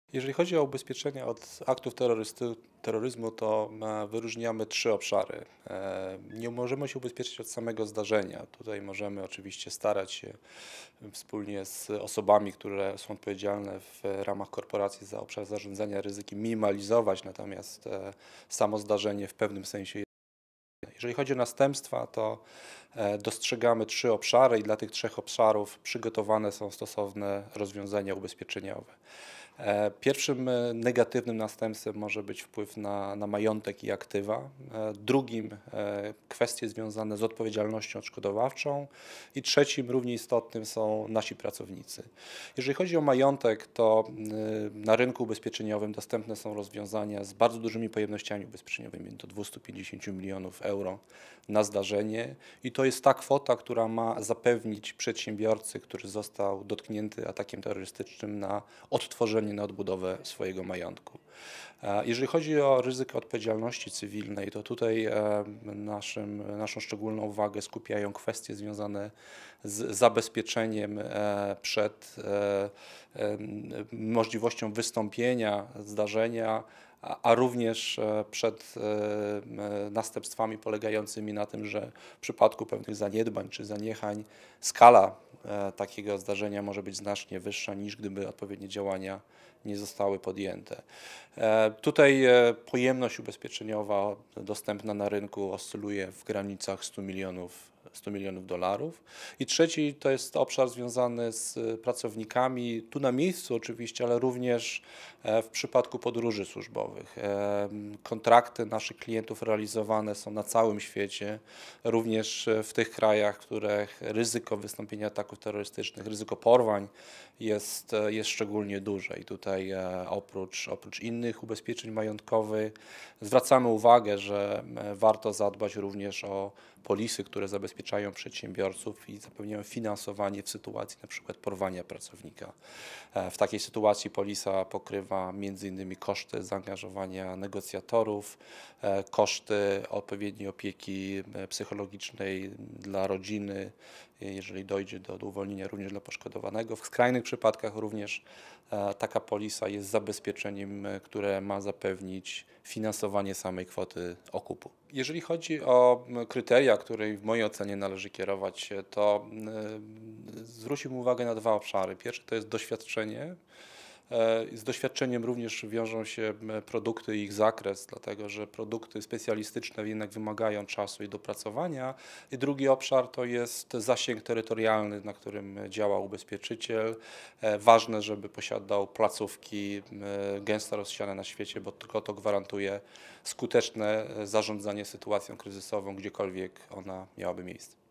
Jeżeli chodzi o ubezpieczenia od aktów terroryzmu, to wyróżniamy trzy obszary. Nie możemy się ubezpieczyć od samego zdarzenia. Tutaj możemy oczywiście starać się wspólnie z osobami, które są odpowiedzialne w ramach korporacji za obszar zarządzania ryzykiem, minimalizować, natomiast samo zdarzenie w pewnym sensie. Jeżeli chodzi o następstwa, to dostrzegamy trzy obszary i dla tych trzech obszarów przygotowane są stosowne rozwiązania ubezpieczeniowe. Pierwszym negatywnym następstwem może być wpływ na majątek i aktywa. Drugim kwestie związane z odpowiedzialnością odszkodowawczą i trzecim równie istotnym są nasi pracownicy. Jeżeli chodzi o majątek, to na rynku ubezpieczeniowym dostępne są rozwiązania z bardzo dużymi pojemnościami ubezpieczeniowymi, do 250 milionów euro na zdarzenie i to jest ta kwota, która ma zapewnić przedsiębiorcy, który został dotknięty atakiem terrorystycznym, na odtworzenie, na odbudowę swojego majątku. Jeżeli chodzi o ryzyko odpowiedzialności cywilnej, to tutaj naszą szczególną uwagę skupiają kwestie związane z zabezpieczeniem przed możliwością wystąpienia zdarzenia, a również przed następstwami polegającymi na tym, że w przypadku pewnych zaniedbań czy zaniechań skala takiego zdarzenia może być znacznie wyższa, niż gdyby odpowiednie działania nie zostały podjęte. Tutaj pojemność ubezpieczeniowa dostępna na rynku oscyluje w granicach 100 milionów dolarów. I trzeci to jest obszar związany z pracownikami, tu na miejscu oczywiście, ale również w przypadku podróży służbowych. Kontrakty naszych klientów realizowane są na całym świecie, również w tych krajach, w których ryzyko wystąpienia ataków terrorystycznych, ryzyko porwań jest szczególnie duże. I tutaj oprócz innych ubezpieczeń majątkowych zwracamy uwagę, że warto zadbać również o polisy, które zabezpieczają przedsiębiorców i zapewniają finansowanie w sytuacji np. porwania pracownika. W takiej sytuacji polisa pokrywa m.in. koszty zaangażowania negocjatorów, koszty odpowiedniej opieki psychologicznej dla rodziny, jeżeli dojdzie do uwolnienia również dla poszkodowanego. W skrajnych przypadkach również taka polisa jest zabezpieczeniem, które ma zapewnić finansowanie samej kwoty okupu. Jeżeli chodzi o kryteria, którymi w mojej ocenie należy kierować się, to zwróciłbym uwagę na dwa obszary. Pierwszy to jest doświadczenie. Z doświadczeniem również wiążą się produkty i ich zakres, dlatego że produkty specjalistyczne jednak wymagają czasu i dopracowania. I drugi obszar to jest zasięg terytorialny, na którym działa ubezpieczyciel. Ważne, żeby posiadał placówki gęsto rozsiane na świecie, bo tylko to gwarantuje skuteczne zarządzanie sytuacją kryzysową, gdziekolwiek ona miałaby miejsce.